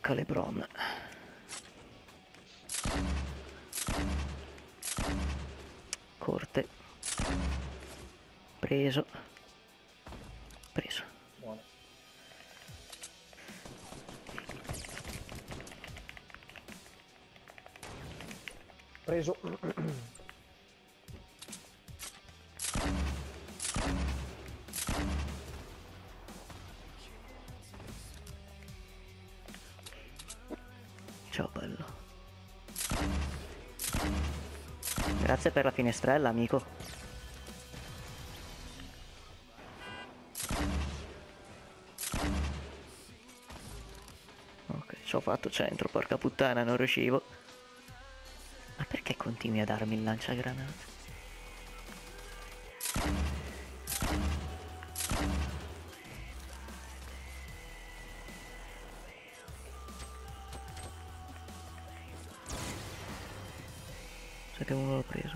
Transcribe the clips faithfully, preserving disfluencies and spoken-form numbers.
tocca LeBron. Corte. Preso. Preso. Buono. Preso. Ciao bello. Grazie per la finestrella, amico. Ok, ci ho fatto centro, porca puttana, non riuscivo. Ma perché continui a darmi il lanciagranate? Sai che uno l'ho preso.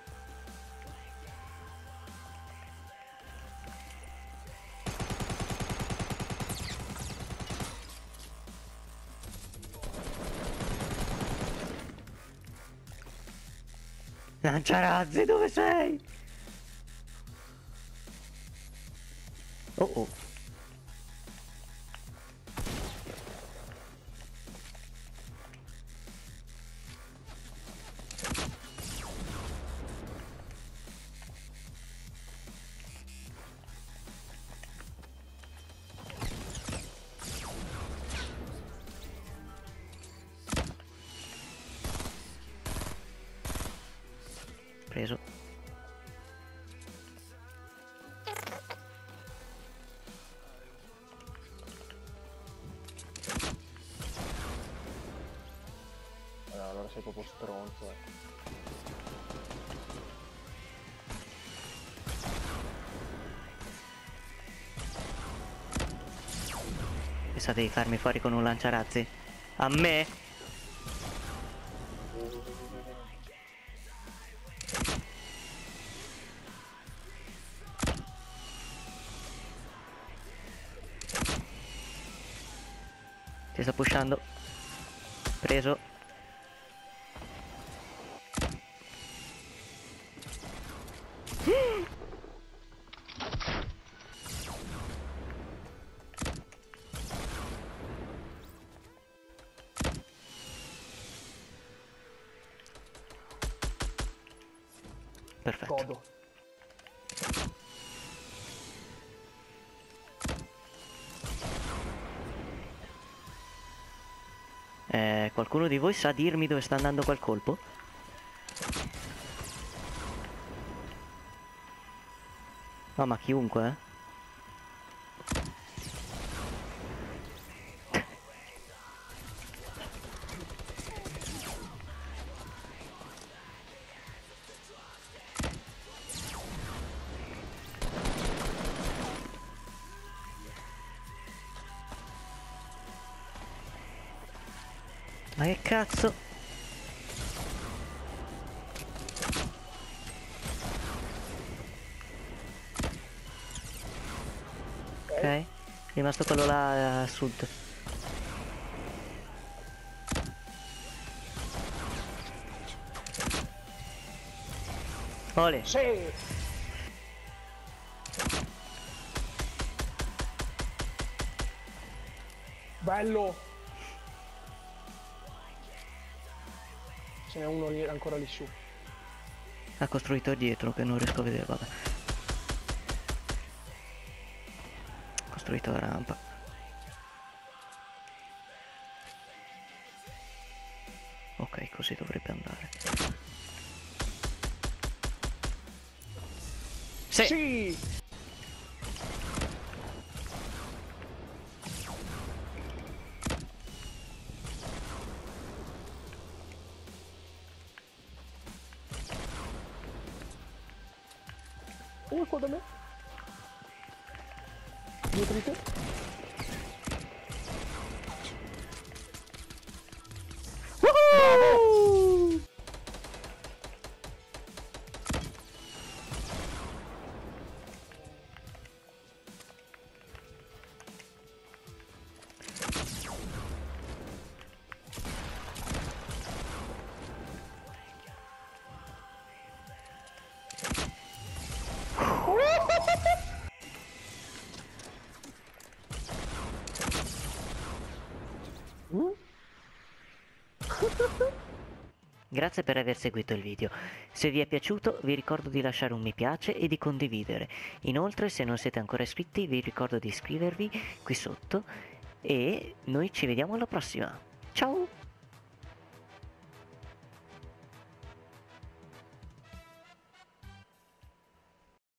Lanciarazzi, dove sei? Oh oh. Preso. Allora, allora sei proprio stronzo, eh. Pensate di farmi fuori con un lanciarazzi? A me? Ti sto pushando. Preso. Perfetto. Godo. Eh, qualcuno di voi sa dirmi dove sta andando quel colpo? No, ma chiunque, eh? Ma che cazzo? Ok, è rimasto quello là a sud. Ole. Sì! Bello! Ce n'è uno lì, ancora lì su. Ha costruito dietro che non riesco a vedere, vabbè. Ha costruito la rampa. Ok, così dovrebbe andare. Sì! Sì! Uno qua da me. Dietro di te. Woohoo! Mm? Grazie per aver seguito il video. Se vi è piaciuto vi ricordo di lasciare un mi piace e di condividere. Inoltre, se non siete ancora iscritti, vi ricordo di iscrivervi qui sotto e noi ci vediamo alla prossima. Ciao!